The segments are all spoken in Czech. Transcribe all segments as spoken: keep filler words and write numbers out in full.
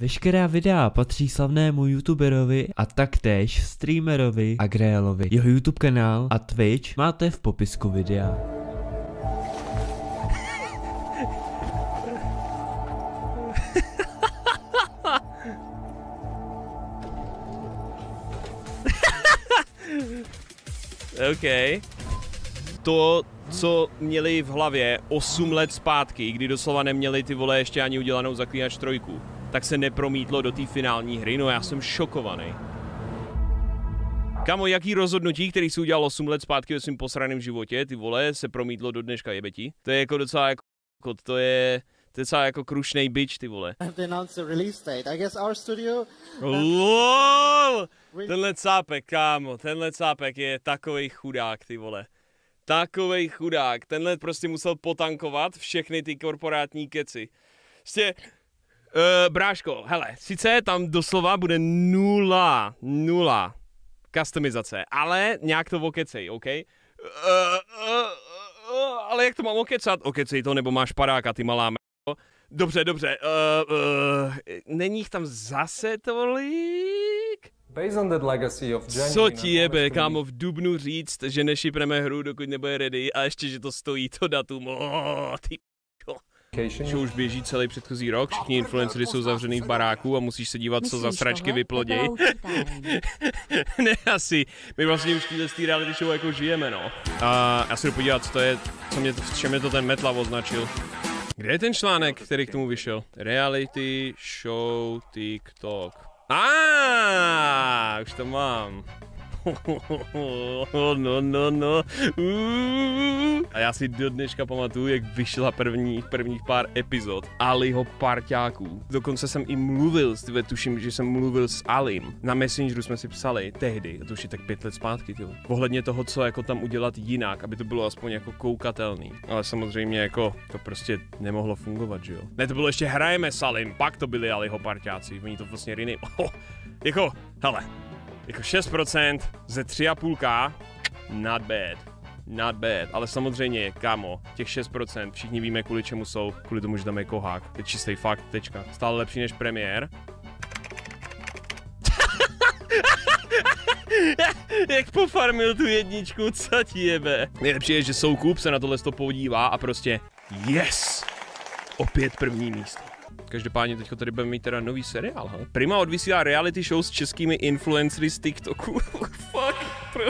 Veškerá videa patří slavnému youtuberovi a taktéž streamerovi Agrealovi. Jeho YouTube kanál a Twitch máte v popisku videa. OK. To, co měli v hlavě osm let zpátky, kdy doslova neměli ty vole ještě ani udělanou Zaklínač trojku, tak se nepromítlo do té finální hry, no já jsem šokovaný. Kamo, jaký rozhodnutí, který si udělal osm let zpátky ve svým posraném životě, ty vole, se promítlo do dneška jebeti? To je jako docela jako, to je, to je docela jako krušnej bitch, ty vole. LOL! Tenhle cápek, kámo, tenhle cápek je takovej chudák, ty vole. Takovej chudák, tenhle prostě musel potankovat všechny ty korporátní keci. Prostě, uh, bráško, hele, sice tam doslova bude nula, nula customizace, ale nějak to okecej, OK? Uh, uh, uh, ale jak to mám okecat? Okecej to, nebo máš padáka, ty malá m***o. Dobře, dobře, uh, uh, není jich tam zase tolik? Co ti jebe, kámo, v dubnu říct, že nešipneme hru, dokud nebude ready, a ještě, že to stojí to datum. Oh, ty že už běží celý předchozí rok, všichni influencery jsou zavřený v baráku a musíš se dívat, co za sračky vyploděj. Ne, asi. My vlastně už z té reality show jako žijeme, no. A já se jdu podívat, co to je, co mě, v čem je to ten Metla označil. Kde je ten článek, který k tomu vyšel? Reality show TikTok. A ah, už to mám. No, no, no. A já si do dneška pamatuju, jak vyšla první, prvních pár epizod Aliho parťáků. Dokonce jsem i mluvil, tyhle, tuším, že jsem mluvil s Alim. Na Messengeru jsme si psali tehdy, to už je tak pět let zpátky, tyhle. Ohledně toho, co jako tam udělat jinak, aby to bylo aspoň jako koukatelný. Ale samozřejmě jako to prostě nemohlo fungovat, že jo. Ne, to bylo ještě hrajeme s Alim, pak to byli Aliho parťáci, oni to vlastně riny. Oh, jako, hele. Jako šest procent ze tři a půl ká, not bad, not bad, ale samozřejmě, kámo, těch šest procent, všichni víme, kvůli čemu jsou, kvůli tomu, že tam je kohák, to je čistý fakt, tečka, stále lepší než premiér. Jak pofarmil tu jedničku, co ti jebe? Nejlepší je, že Soukup se na tohle to podívá a prostě yes, opět první místo. Každopádně teďko tady budeme mít teda nový seriál, ha? Prima odvysílá reality show s českými influencery z TikToku. Fuck, bro.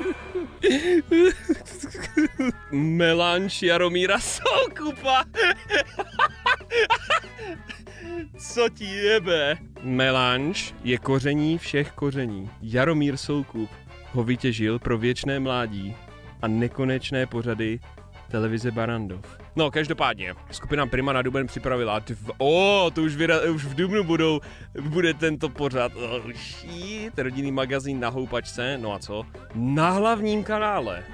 Melanž Jaromíra Soukupa. Co ti jebe? Melanž je koření všech koření. Jaromír Soukup ho vytěžil pro věčné mládí a nekonečné pořady televize Barrandov. No, každopádně, skupina Prima na duben připravila, o, to už, vyra, už v dubnu budou, bude tento pořad, oh shit, rodinný magazín na houpačce, no a co? Na hlavním kanále.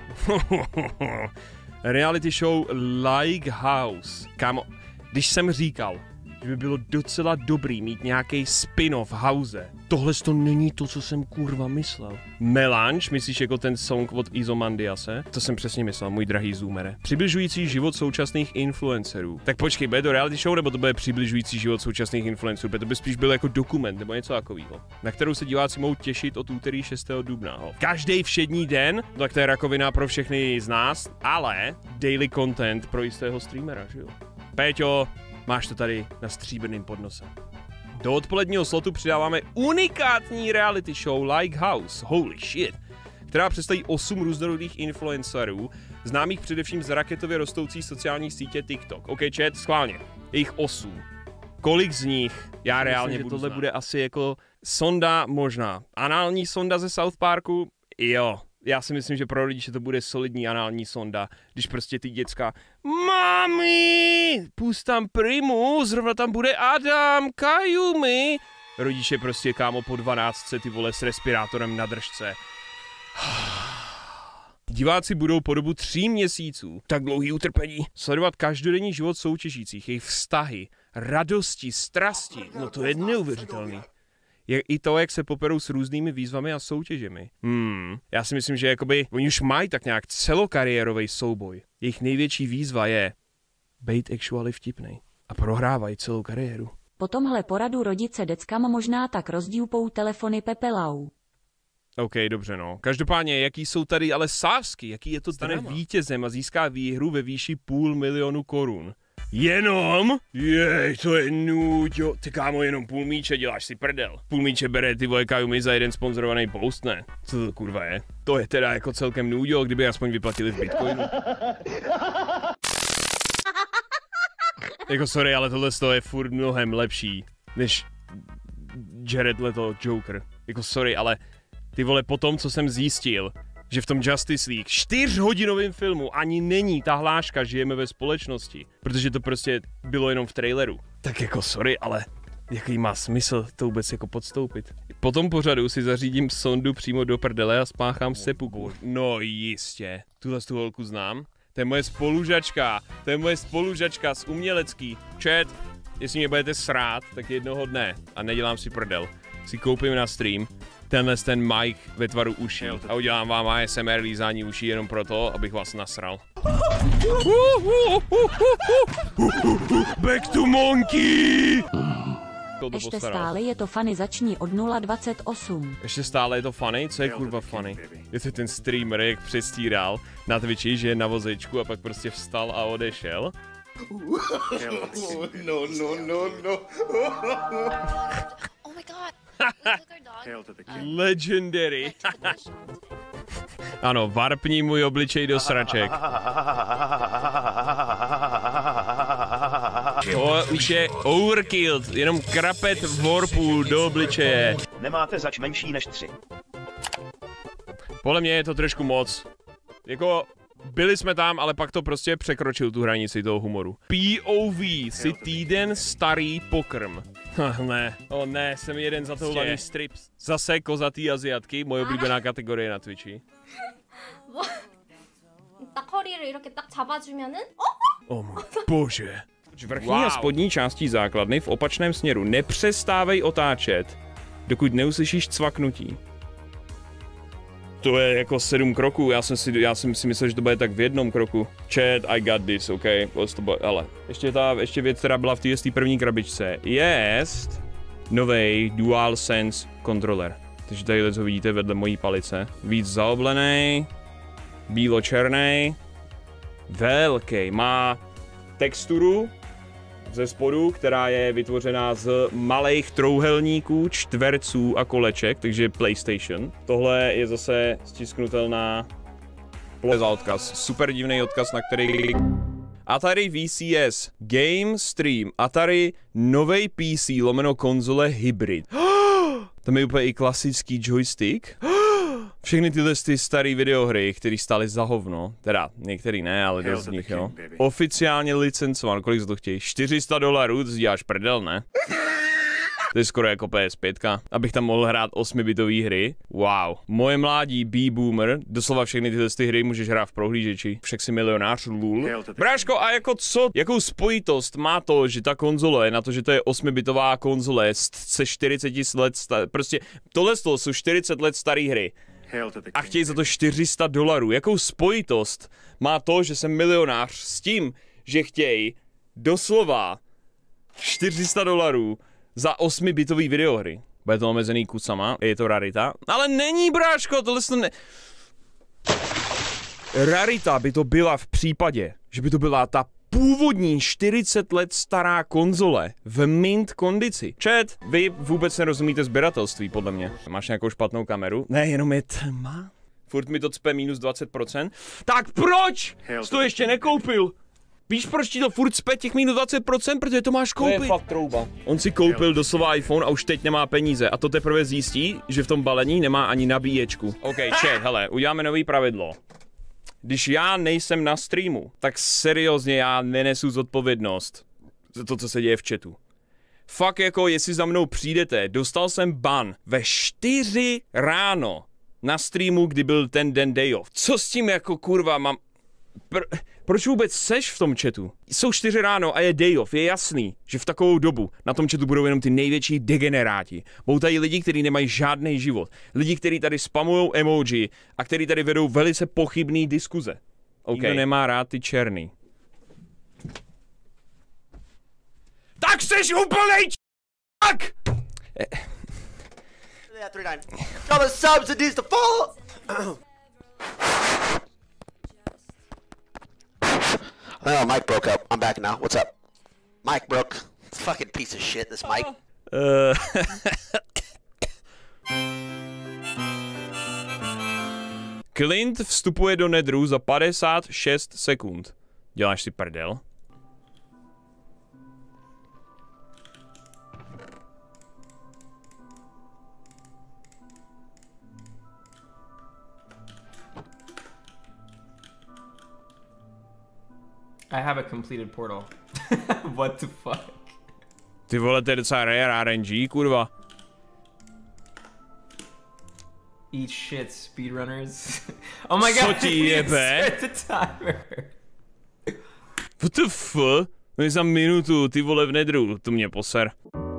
Reality show Like House. Kámo, když jsem říkal, že by bylo docela dobrý mít nějaký spin-off House. Tohle to není to, co jsem kurva myslel. Melanž, myslíš jako ten song od Izomandiase? To jsem přesně myslel, můj drahý zoomere. Přibližující život současných influencerů. Tak počkej, bude to reality show, nebo to bude přibližující život současných influencerů? To by spíš byl jako dokument, nebo něco takového. Na kterou se diváci mohou těšit od úterý šestého dubna. Ho. Každý všední den, tak to je rakovina pro všechny z nás, ale daily content pro jistého streamera, že jo? Péťo, máš to tady na stříbrným podnose. Do odpoledního slotu přidáváme unikátní reality show Like House, holy shit, která představí osm různorodých influencerů, známých především z raketově rostoucí sociální sítě TikTok. OK, chat, schválně, je jich osm. Kolik z nich já reálně Myslím, budu tohle znát. Bude asi jako sonda možná. Anální sonda ze South Parku? Jo. Já si myslím, že pro rodiče to bude solidní anální sonda, když prostě ty děcka Mami, pust tam Primu, zrovna tam bude Adam, Kajumi. Rodiče prostě, kámo, po dvanáctce, ty vole, s respirátorem na držce. Diváci budou po dobu tří měsíců, tak dlouhý utrpení, sledovat každodenní život soutěžících, jejich vztahy, radosti, strasti, no to je neuvěřitelný. Je i to, jak se poperou s různými výzvami a soutěžemi. Hmm, já si myslím, že jakoby oni už mají tak nějak celokariérový souboj. Jejich největší výzva je být actually vtipnej. A prohrávají celou kariéru. Po tomhle poradu rodice deckam možná tak rozdíupou telefony pepelau. OK, dobře no. Každopádně, jaký jsou tady ale sázky, jaký je to stane vítězem a získá výhru ve výši půl milionu korun. Jenom? Jej, to je nuďo. Ty kámo, jenom půl míče, děláš si prdel. Půl míče bere ty vole Kajumi za jeden sponzorovaný post, ne? Co to kurva je? To je teda jako celkem nuďo, kdyby aspoň vyplatili v bitcoinu. Jako sorry, ale tohle je furt mnohem lepší, než Jared Leto Joker. Jako sorry, ale ty vole, po tom, co jsem zjistil, že v tom Justice League čtyřhodinovém filmu ani není ta hláška žijeme ve společnosti, protože to prostě bylo jenom v traileru. Tak jako sorry, ale jaký má smysl to vůbec jako podstoupit? Po tom pořadu si zařídím sondu přímo do prdele a spáchám sepuku. No jistě, tuhle tu holku znám. To je moje spolužačka, to je moje spolužačka z umělecký. Chat, jestli mě budete srát, tak jednoho dne, a nedělám si prdel, si koupím na stream tenhle ten mic ve tvaru uší a udělám vám A S M R lízání uší jenom proto, abych vás nasral. Back to monkey! Ještě stále je to funny, začni od nula dvacet osm. Ještě stále je to funny? Co je kurva funny? Je to ten streamer, jak přestíral na Twitchi, že je na vozečku a pak prostě vstal a odešel. No, no, no, no. Oh my god. Legendary. Ano, varpni můj obličej do sraček. To už je overkilled, jenom krapet warpů do obličeje. Nemáte zač menší než tři. Podle mě je to trošku moc. Jako, byli jsme tam, ale pak to prostě překročil tu hranici toho humoru. P O V, si týden starý pokrm. Ne, o ne, jsem jeden zatoulaný strips. Zase kozatý Aziatky, moje oblíbená kategorie na Twitchi. 딱 허리를 이렇게 딱 잡아주면은 O můj bože. Vrchní wow. a spodní částí základny v opačném směru nepřestávej otáčet, dokud neuslyšíš cvaknutí. To je jako sedm kroků, já jsem si, já jsem si myslel, že to bude tak v jednom kroku. Chat, I got this, OK, ale ještě ta, ještě věc, která byla v té první krabičce, je novej DualSense kontroler. Takže tady ho vidíte vedle mojí palice. Víc zaoblený, bílo-černý, velký, má texturu ze spodu, která je vytvořená z malých trouhelníků, čtverců a koleček, takže PlayStation. Tohle je zase stisknutelná za odkaz. Super divný odkaz, na který Atari V C S, Game Stream, Atari novej P C lomeno konzole hybrid. Tam je úplně i klasický joystick. Všechny tyhle ty staré videohry, které stály za hovno, teda některý ne, ale dost z nich, jo. Oficiálně licencován, kolik za to chtějí? čtyři sta dolarů, to děláš prdel, ne? To je skoro jako P S pět, abych tam mohl hrát osmibitové hry. Wow. Moje mládí B-boomer, doslova všechny tyhle ty hry můžeš hrát v prohlížeči. Však si milionář, lul. Bráško, a jako co? Jakou spojitost má to, že ta konzole, na to, že to je osmibitová konzole se čtyřicet let, prostě tohle jsou čtyřicet let staré hry. A chtějí za to čtyři sta dolarů. Jakou spojitost má to, že jsem milionář s tím, že chtějí doslova čtyři sta dolarů za osmibitový videohry. Bude to omezený kusama, je to rarita. Ale není, bráško, tohle to ne... Rarita by to byla v případě, že by to byla ta původní čtyřicet let stará konzole v mint kondici. Chat, vy vůbec nerozumíte sběratelství, podle mě. Máš nějakou špatnou kameru? Ne, jenom je tma. Furt mi to cpe minus dvacet procent. Tak proč jsi to ještě nekoupil? Víš, proč ti to furt cpe těch minus dvacet procent? Protože to máš koupit. To je fakt trouba. On si koupil doslova iPhone a už teď nemá peníze. A to teprve zjistí, že v tom balení nemá ani nabíječku. OK, chat, hele, uděláme nový pravidlo. Když já nejsem na streamu, tak seriózně já nenesu zodpovědnost za to, co se děje v chatu. Fakt jako, jestli za mnou přijdete, dostal jsem ban ve čtyři ráno na streamu, kdy byl ten den day off. Co s tím jako kurva mám... Pr proč vůbec seš v tom chatu? Jsou čtyři ráno a je day off, je jasný, že v takovou dobu na tom chatu budou jenom ty největší degeneráti. Budou tady lidi, kteří nemají žádný život. Lidi, kteří tady spamujou emoji a kteří tady vedou velice pochybný diskuze. Okay. Nikdo nemá rád ty černý. Tak seš úplnej Fuck! Yeah, three nine. Tell the subs it needs to fall. Oh, Mike broke up. I'm back now. What's up? Mike broke. Fucking piece of shit, this Mike. Uh, Clint vstupuje do nedru za padesát šest sekund. Děláš si prdel? I have a completed portal. What the fuck? Ty vole, to je docela rare R N G, kurva. Eat shit, speedrunners. Oh my god, Co ti jebe? start the timer. What the fuck? No je za minutu, ty vole v nedru, to mě poser.